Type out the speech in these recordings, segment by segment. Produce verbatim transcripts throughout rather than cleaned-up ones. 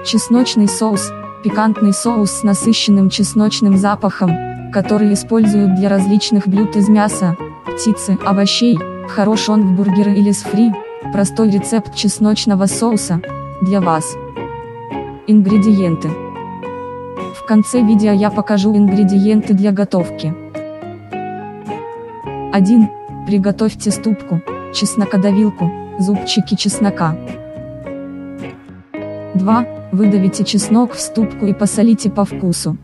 Чесночный соус – пикантный соус с насыщенным чесночным запахом, который используют для различных блюд из мяса, птицы, овощей. Хорош он в бургеры или с фри. Простой рецепт чесночного соуса для вас. Ингредиенты. В конце видео я покажу ингредиенты для готовки. один. Приготовьте ступку, чеснокодавилку, зубчики чеснока. два. Выдавите чеснок в ступку и посолите по вкусу.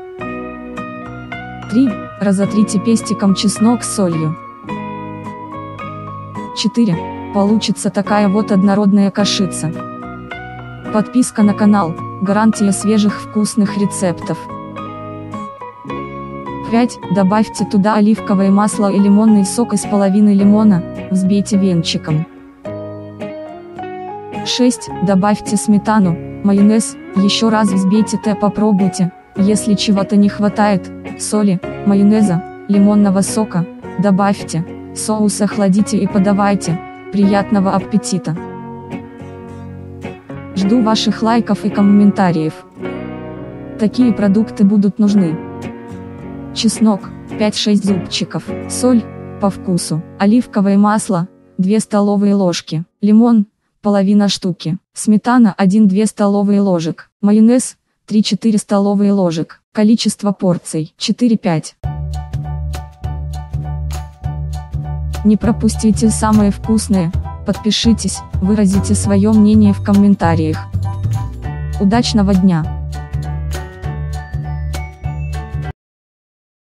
три. Разотрите пестиком чеснок с солью. четыре. Получится такая вот однородная кашица. Подписка на канал – гарантия свежих вкусных рецептов. пять. Добавьте туда оливковое масло и лимонный сок из половины лимона, взбейте венчиком. шесть. Добавьте сметану, майонез, еще раз взбейте т попробуйте, если чего-то не хватает, соли, майонеза, лимонного сока, добавьте, соус охладите и подавайте. Приятного аппетита! Жду ваших лайков и комментариев. Такие продукты будут нужны. Чеснок – пять-шесть зубчиков, соль – по вкусу, оливковое масло – две столовые ложки, лимон – половина штуки, сметана один-две столовые ложек, майонез – три-четыре столовые ложек, количество порций – четыре-пять. Не пропустите самое вкусное, подпишитесь, выразите свое мнение в комментариях. Удачного дня!